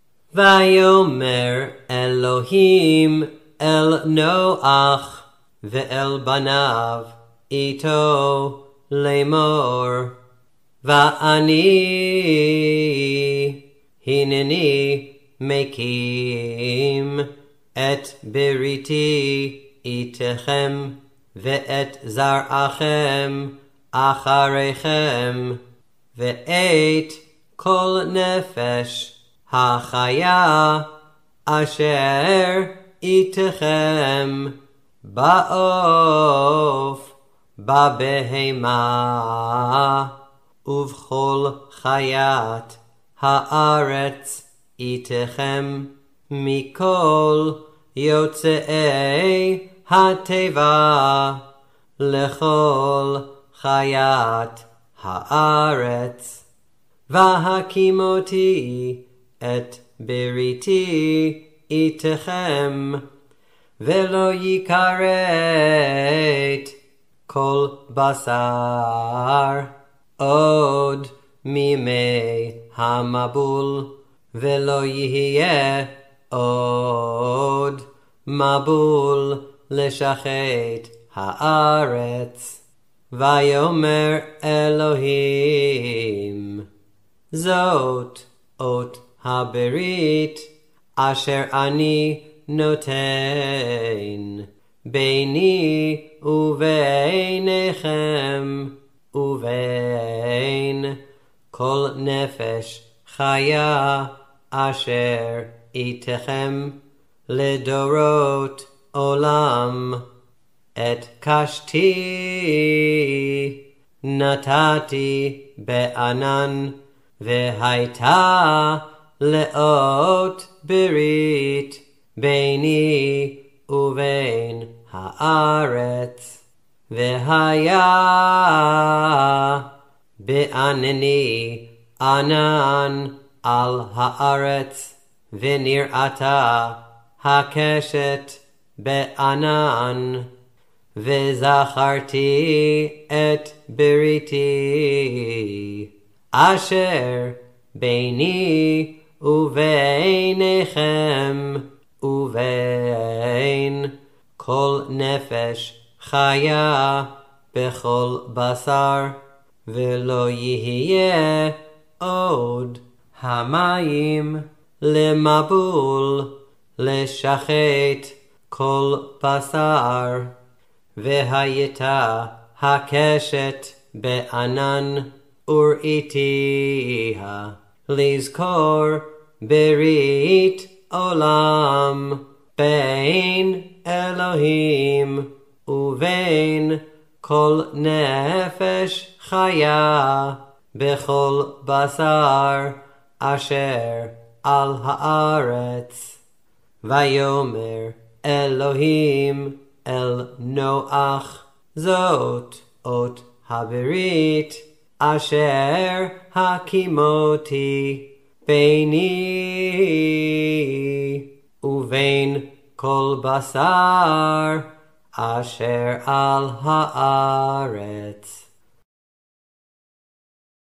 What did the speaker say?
ויאמר אלוהים אל נוח ואל בניו איתו לאמור, ואני הנני מקים את בריתי איתכם ואת זרעכם אחריכם, ואת כל נפש החיה אשר איתכם בעוף, בבהמה ובכל חיית הארץ איתכם, מכל יוצאי הטבע לכל חיית הארץ. והקימותי את בריתי איתכם, ולא יכרת כל בשר עוד מימי המבול, ולא יהיה עוד מבול לשחט הארץ. ויאמר אלוהים, זאת אות הברית אשר אני נותן ביני וביניכם ובין כל נפש חיה אשר איתכם לדורות עולם. את קשתי נתתי בענן, והייתה לאות ברית ביני ובין הארץ. והיה בענני ענן על הארץ, ונראתה הקשת בענן. וזכרתי את בריתי אשר ביני וביניכם ובין כל נפש חיה בכל בשר, ולא יהיה עוד המים למבול לשחט כל בשר. והייתה הקשת בענן וראיתיה לזכור ברית עולם בין אלוהים ובין כל נפש חיה בכל בשר אשר על הארץ. ויאמר אלוהים אל נוח, זאת אות הברית אשר הקימותי ביני ובין כל בשר אשר על הארץ.